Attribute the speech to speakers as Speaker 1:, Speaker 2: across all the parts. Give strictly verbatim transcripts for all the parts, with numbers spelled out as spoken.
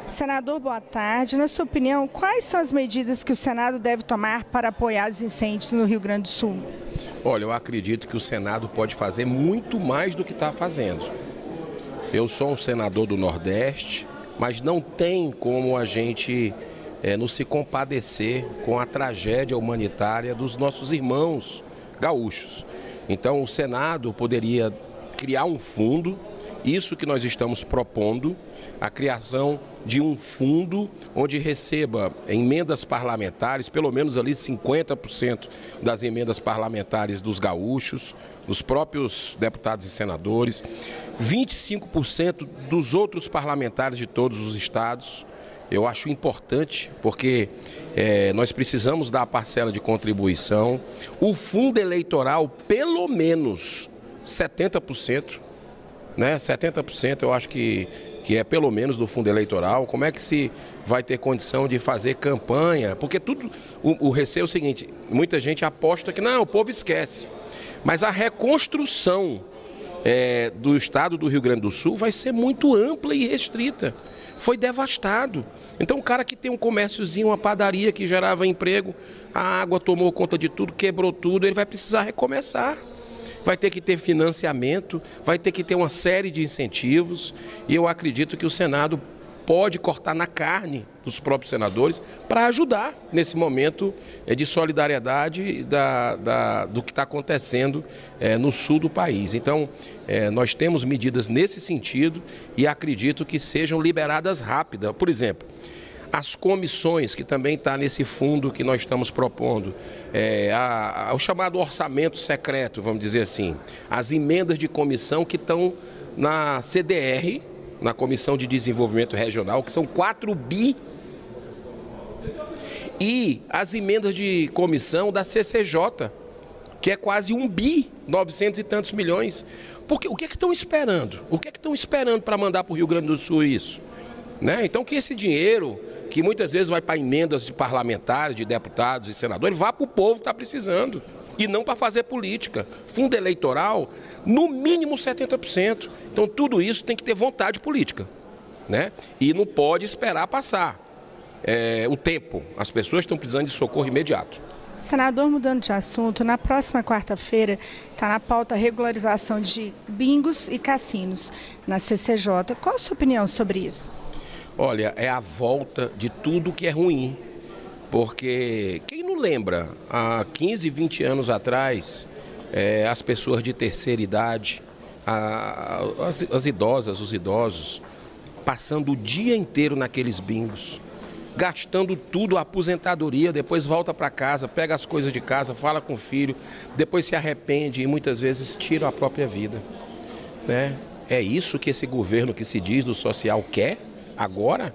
Speaker 1: Senador, boa tarde. Na sua opinião, quais são as medidas que o Senado deve tomar para apoiar os incêndios no Rio Grande do Sul?
Speaker 2: Olha, eu acredito que o Senado pode fazer muito mais do que está fazendo. Eu sou um senador do Nordeste, mas não tem como a gente é, não se compadecer com a tragédia humanitária dos nossos irmãos gaúchos. Então, o Senado poderia criar um fundo, isso que nós estamos propondo, a criação de um fundo onde receba emendas parlamentares, pelo menos ali cinquenta por cento das emendas parlamentares dos gaúchos, dos próprios deputados e senadores, vinte e cinco por cento dos outros parlamentares de todos os estados. Eu acho importante, porque é, nós precisamos dar a parcela de contribuição. O fundo eleitoral, pelo menos setenta por cento, né? setenta por cento eu acho que, que é pelo menos do fundo eleitoral. Como é que se vai ter condição de fazer campanha? Porque tudo, o, o receio é o seguinte, muita gente aposta que não, o povo esquece. Mas a reconstrução é, do estado do Rio Grande do Sul vai ser muito ampla e restrita. Foi devastado. Então o cara que tem um comérciozinho, uma padaria que gerava emprego, a água tomou conta de tudo, quebrou tudo, ele vai precisar recomeçar. Vai ter que ter financiamento, vai ter que ter uma série de incentivos, e eu acredito que o Senado pode cortar na carne dos próprios senadores para ajudar nesse momento de solidariedade da, da, do que está acontecendo é, no sul do país. Então, é, nós temos medidas nesse sentido e acredito que sejam liberadas rápidas. Por exemplo, as comissões, que também está nesse fundo que nós estamos propondo, é, a, a, o chamado orçamento secreto, vamos dizer assim, as emendas de comissão que estão na C D R, na Comissão de Desenvolvimento Regional, que são quatro bi, e as emendas de comissão da C C J, que é quase um bi, novecentos e tantos milhões. Porque o que é que estão esperando? O que é que estão esperando para mandar para o Rio Grande do Sul isso? Né? Então que esse dinheiro, que muitas vezes vai para emendas de parlamentares, de deputados e senadores, vá para o povo que está precisando, e não para fazer política. Fundo eleitoral, no mínimo setenta por cento. Então tudo isso tem que ter vontade política, né? E não pode esperar passar é, o tempo. As pessoas estão precisando de socorro imediato.
Speaker 1: Senador, mudando de assunto, na próxima quarta-feira está na pauta a regularização de bingos e cassinos na C C J. Qual a sua opinião sobre isso?
Speaker 2: Olha, é a volta de tudo que é ruim, porque quem não lembra, há quinze, vinte anos atrás, é, as pessoas de terceira idade, a, as, as idosas, os idosos, passando o dia inteiro naqueles bingos, gastando tudo, a aposentadoria, depois volta para casa, pega as coisas de casa, fala com o filho, depois se arrepende e muitas vezes tira a própria vida, né? É isso que esse governo que se diz do social quer? Agora,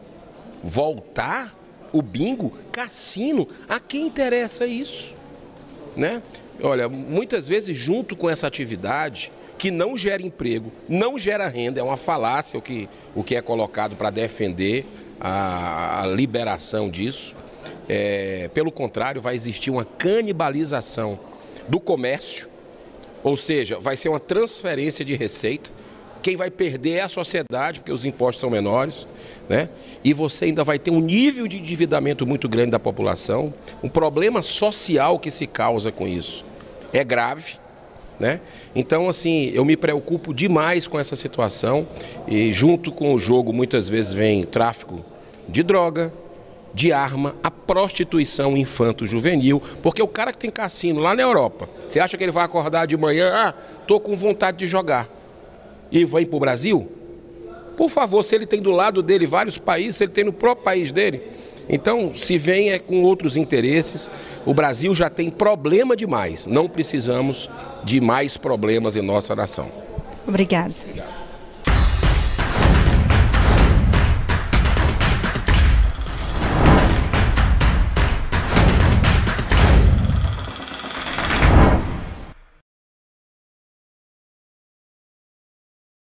Speaker 2: voltar o bingo, cassino, a quem interessa isso, né? Olha, muitas vezes junto com essa atividade que não gera emprego, não gera renda, é uma falácia o que, o que é colocado para defender a, a liberação disso. É, pelo contrário, vai existir uma canibalização do comércio, ou seja, vai ser uma transferência de receita. Quem vai perder é a sociedade, porque os impostos são menores, né? E você ainda vai ter um nível de endividamento muito grande da população, um problema social que se causa com isso. É grave, né? Então, assim, eu me preocupo demais com essa situação e junto com o jogo muitas vezes vem tráfico de droga, de arma, a prostituição infanto-juvenil, porque o cara que tem cassino lá na Europa, você acha que ele vai acordar de manhã, ah, tô com vontade de jogar, e vai para o Brasil? Por favor, se ele tem do lado dele vários países, se ele tem no próprio país dele, então se vem é com outros interesses. O Brasil já tem problema demais, não precisamos de mais problemas em nossa nação.
Speaker 1: Obrigada.
Speaker 2: Obrigado.